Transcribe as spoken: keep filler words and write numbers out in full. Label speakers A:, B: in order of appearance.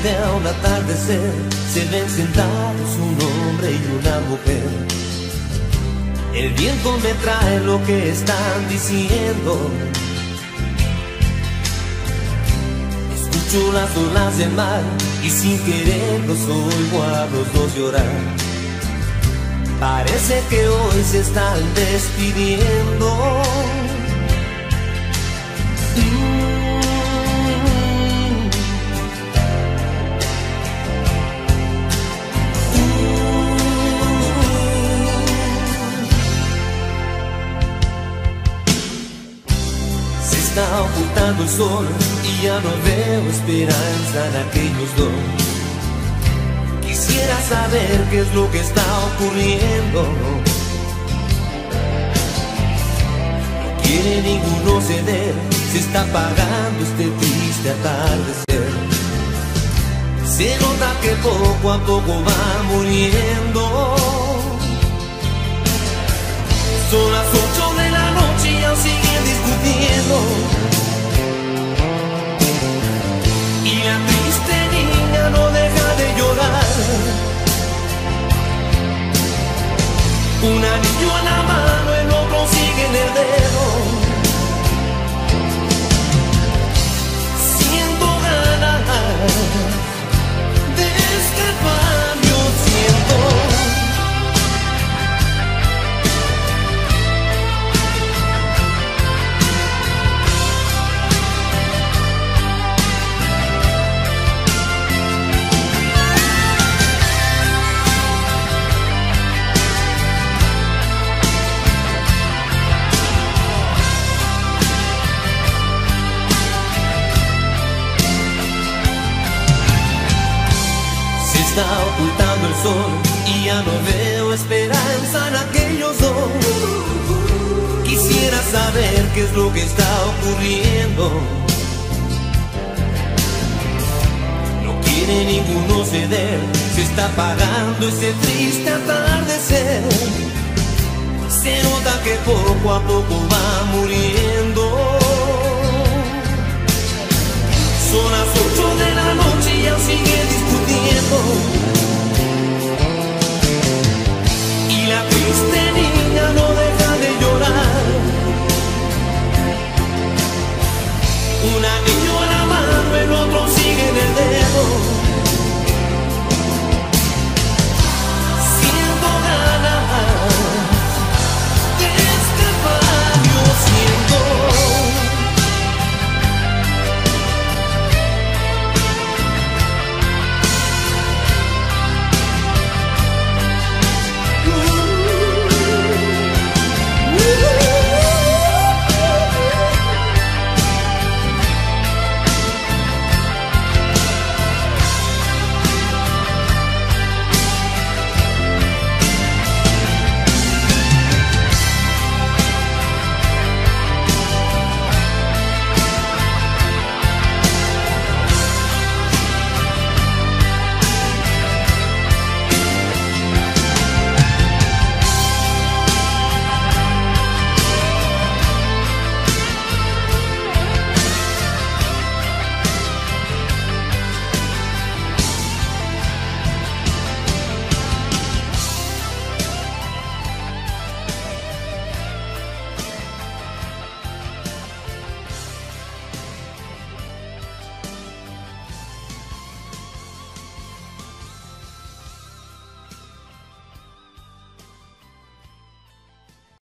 A: frente a un atardecer se ven sentados un hombre y una mujer. El viento me trae lo que están diciendo. Escucho las olas del mar y sin querer los oigo a los dos llorar. Parece que hoy se están despidiendo. Está ocultando el sol y ya no veo esperanza en aquellos dos. Quisiera saber qué es lo que está ocurriendo. No quiere ninguno ceder, se está apagando este triste atardecer. Se nota que poco a poco va muriendo. Son las ocho de la noche y aún siguen discutiendo. Y la triste niña no deja de llorar. Un anillo en la mano, el otro sigue en el dedo. Siento ganas de escapar, yo siento. Está ocultando el sol y ya no veo esperanza en aquellos dos. Quisiera saber qué es lo que está ocurriendo. No quiere ninguno ceder, se está apagando ese triste atardecer. Se nota que poco a poco va muriendo. Son las